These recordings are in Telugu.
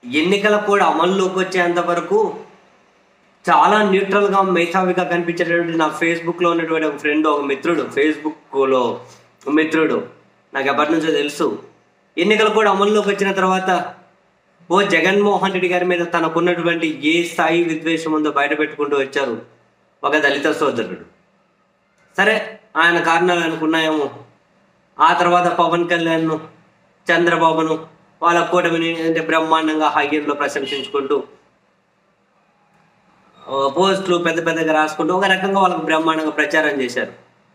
ఎన్నికల కూడా అమల్లోకి వచ్చేంత వరకు చాలా న్యూట్రల్గా మేధావిగా కనిపించేటటువంటి నా ఫేస్బుక్లో ఉన్నటువంటి ఒక ఫ్రెండ్, ఒక మిత్రుడు, ఫేస్బుక్లో మిత్రుడు నాకు ఎప్పటి నుంచో తెలుసు. ఎన్నికలు కూడా అమల్లోకి వచ్చిన తర్వాత జగన్మోహన్ రెడ్డి గారి మీద తనకున్నటువంటి ఏ స్థాయి విద్వేషం ఉందో బయట పెట్టుకుంటూ వచ్చారు ఒక దళిత సోదరుడు. సరే, ఆయన కారణాలు అనుకున్నాయేమో. ఆ తర్వాత పవన్ కళ్యాణ్ను, చంద్రబాబును, వాళ్ళ కూటమిని అంటే బ్రహ్మాండంగా హైయర్లో ప్రశంసించుకుంటూ పోస్టులు పెద్ద పెద్దగా రాసుకుంటూ ఒక రకంగా వాళ్ళకు బ్రహ్మాండంగా ప్రచారం చేశారు.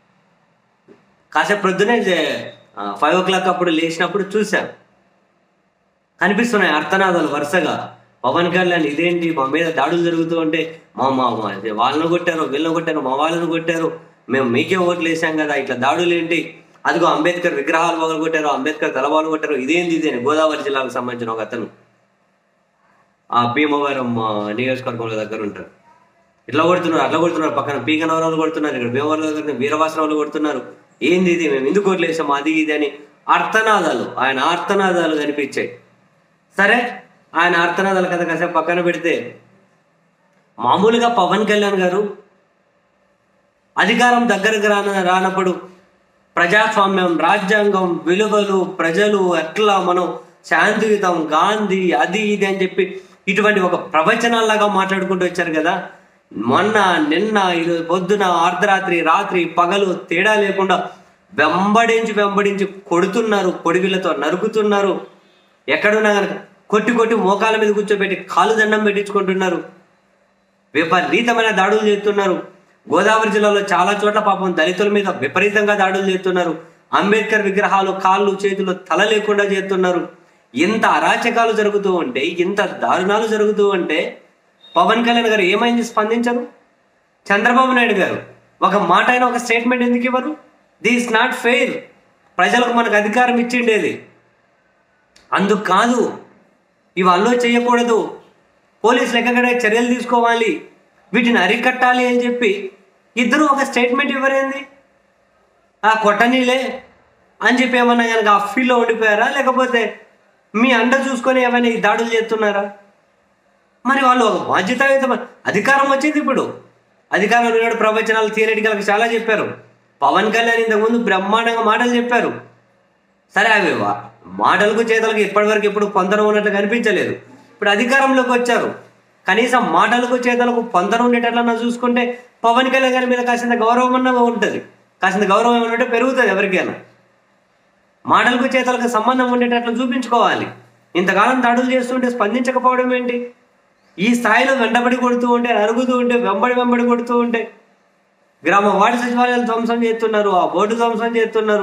కాసేపు ప్రొద్దునే 5 o'clock అప్పుడు లేచినప్పుడు చూశాను, కనిపిస్తున్నాయి అర్థనాదాలు వరుసగా. పవన్ కళ్యాణ్ ఇదేంటి మా మీద దాడులు జరుగుతూ ఉంటే వాళ్ళను కొట్టారు, వీళ్ళని కొట్టారు, మా వాళ్ళను కొట్టారు, మేము మీకే ఓట్లు వేసాం కదా, ఇట్లా దాడులు ఏంటి, అదిగో అంబేద్కర్ విగ్రహాలు మొదలు కొట్టారు, అంబేద్కర్ తలబాలు కొట్టారు, ఇదేంది ఇదేని. గోదావరి జిల్లాకు సంబంధించిన ఒక అతను ఆ భీమవరం నియోజకవర్గంలో దగ్గర ఉంటారు. ఇట్లా కొడుతున్నారు, అట్లా కొడుతున్నారు, పక్కన పీకనవరాలు కొడుతున్నారు, ఇక్కడ భీమవరం దగ్గర వీరవాసరాలు కొడుతున్నారు, ఏంది ఇది, మేము ఎందుకు ఓట్లు వేసాము, అది ఇది అని అర్థనాదాలు, ఆయన ఆర్తనాదాలు కనిపించాయి. సరే, ఆయన ఆర్తనాదాల కథ కాసేపు పక్కన పెడితే, మామూలుగా పవన్ కళ్యాణ్ గారు అధికారం దగ్గరకు రానప్పుడు ప్రజాస్వామ్యం, రాజ్యాంగం, విలువలు, ప్రజలు ఎట్లా మనం శాంతియుతం, గాంధీ, అది ఇది అని చెప్పి ఇటువంటి ఒక ప్రవచనాల్లాగా మాట్లాడుకుంటూ వచ్చారు కదా. మొన్న, నిన్న, ఈరోజు పొద్దున, అర్ధరాత్రి, రాత్రి, పగలు తేడా లేకుండా వెంబడించి కొడుతున్నారు, కొడివిలతో నరుకుతున్నారు. ఎక్కడున్నా కనుక కొట్టి కొట్టి మోకాల మీద కూర్చోబెట్టి కాలు దండం పెట్టించుకుంటున్నారు. విపరీతమైన దాడులు చేస్తున్నారు. గోదావరి జిల్లాలో చాలా చోట్ల పాపం దళితుల మీద విపరీతంగా దాడులు చేస్తున్నారు. అంబేద్కర్ విగ్రహాలు కాళ్ళు చేతులు తల లేకుండా చేస్తున్నారు. ఇంత అరాచకాలు జరుగుతూ ఉంటే, ఇంత దారుణాలు జరుగుతూ ఉంటే పవన్ కళ్యాణ్ గారు ఏమైంది స్పందించరు? చంద్రబాబు నాయుడు గారు ఒక మాట అయినా, ఒక స్టేట్మెంట్ ఎందుకు ఇవ్వరు? This not fair. ప్రజలకు మనకు అధికారం ఇచ్చిండేది, అందుకు కాదు ఇవన్నీ చేయకూడదు, పోలీసులు ఎక్కడే చర్యలు తీసుకోవాలి, వీటిని అరికట్టాలి అని చెప్పి ఇద్దరు ఒక స్టేట్మెంట్ ఇవ్వరేంది? కొట్టనీలే అని చెప్పి ఏమన్నా కనుక ఆ ఫీల్లో ఉండిపోయారా? లేకపోతే మీ అండ చూసుకొని ఏమైనా ఈ దాడులు చేస్తున్నారా? మరి వాళ్ళు ఒక బాధ్యతాయుత అధికారం వచ్చింది. ఇప్పుడు అధికారంలో ఉన్నాడు, ప్రవచనాలు థియరిటికల్గా చాలా చెప్పారు. పవన్ కళ్యాణ్ ఇంతకుముందు బ్రహ్మాండంగా మాటలు చెప్పారు. సరే, అవి మాటలకు చేతలకు ఇప్పటివరకు ఎప్పుడు పొందడం ఉన్నట్టు కనిపించలేదు. ఇప్పుడు అధికారంలోకి వచ్చారు, కనీసం మాటలకు చేతలకు పొందడం ఉండేటట్లన్నా చూసుకుంటే పవన్ కళ్యాణ్ గారి మీద కాసింత గౌరవం అన్నా ఉంటుంది. కాసింత గౌరవం ఏమంటే పెరుగుతుంది ఎవరికైనా. మాటలకు చేతలకు సంబంధం ఉండేటట్లు చూపించుకోవాలి. ఇంతకాలం దాడులు చేస్తుంటే స్పందించకపోవడం ఏంటి? ఈ స్థాయిలో వెంటబడి కొడుతూ ఉంటే, అరుగుతూ ఉంటే, వెంబడి కొడుతూ ఉంటే, గ్రామ వార్డు సచివాలయాలు ధ్వంసం చేస్తున్నారు, ఆ బోర్డు ధ్వంసం చేస్తున్నారు,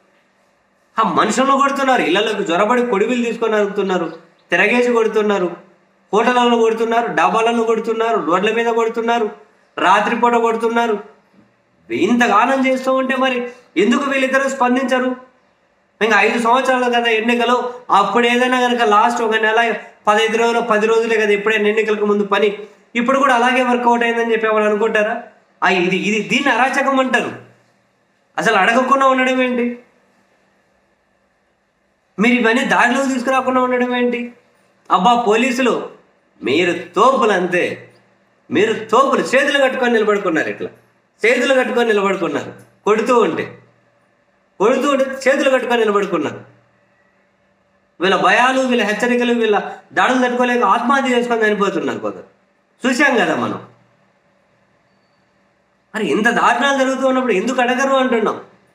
ఆ మనుషులను కొడుతున్నారు, ఇళ్లలోకి జ్వరబడి కొడివిలు తీసుకొని అరుగుతున్నారు, తిరగేసి కొడుతున్నారు, హోటళ్లను కొడుతున్నారు, డాబాలను కొడుతున్నారు, రోడ్ల మీద కొడుతున్నారు, రాత్రిపూట కొడుతున్నారు. ఇంతగానం చేస్తూ ఉంటే మరి ఎందుకు వీళ్ళిద్దరూ స్పందించరు? ఇంకా 5 సంవత్సరాలు కదా ఎన్నికలు, అప్పుడు ఏదైనా కనుక లాస్ట్ ఒక నెల 15 రోజులు 10 రోజులే కదా ఎప్పుడైనా ఎన్నికలకు ముందు పని, ఇప్పుడు కూడా అలాగే వర్కౌట్ అయిందని చెప్పి ఎవరు అనుకుంటారా? ఇది దీన్ని అరాచకం అంటారు. అసలు అడగకుండా ఉండడం ఏంటి? మీరు ఇవన్నీ దారిలోకి తీసుకురాకుండా ఉండడం ఏంటి? అబ్బా పోలీసులు మీరు తోపులు, అంతే, మీరు తోపులు. చేతులు కట్టుకొని నిలబడుకున్నారు, ఇట్లా చేతులు కట్టుకొని నిలబడుకున్నారు, కొడుతూ ఉంటే చేతులు కట్టుకొని నిలబడుకున్నారు. వీళ్ళ భయాలు, వీళ్ళ హెచ్చరికలు, వీళ్ళ దాడులు తట్టుకోలేక ఆత్మహత్య చేసుకొని చనిపోతున్నారు కొందరు. చూశాం కదా మనం. మరి ఇంత దారుణాలు జరుగుతూ ఉన్నప్పుడు ఎందుకు అడగరు అంటున్నాం.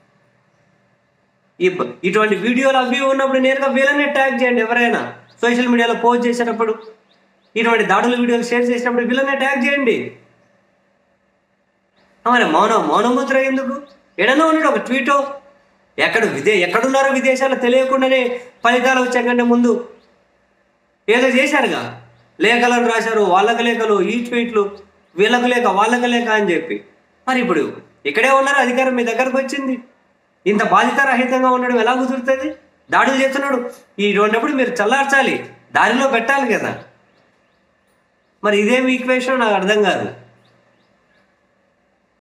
ఇటువంటి వీడియోలు అవి ఉన్నప్పుడు నేరుగా వీళ్ళనే ట్యాగ్ చేయండి. ఎవరైనా సోషల్ మీడియాలో పోస్ట్ చేసేటప్పుడు, ఇటువంటి దాడుల వీడియోలు షేర్ చేసినప్పుడు వీళ్ళనే ట్యాగ్ చేయండి. మరి మౌనముద్ర ఎందుకు? ఎడనో ఉన్నాడు ఒక ట్వీటో, ఎక్కడున్నారో విదేశాల్లో తెలియకుండానే ఫలితాలు వచ్చే కంటే ముందు ఏదో చేశారుగా, లేఖలను రాశారు, వాళ్ళకు లేఖలు, ఈ ట్వీట్లు, వీళ్ళకు లేక వాళ్ళకు లేక అని చెప్పి. మరి ఇప్పుడు ఇక్కడే ఉన్నారు, అధికారం మీ దగ్గరకు వచ్చింది, ఇంత బాధ్యతారహితంగా ఉండడం ఎలా కుదురుతుంది? దాడులు చేస్తున్నాడు, ఇటువంటిప్పుడు మీరు చల్లార్చాలి, దారిలో పెట్టాలి కదా. మరి ఇదేమి ఈక్వేషన్ నాకు అర్థం కాదు.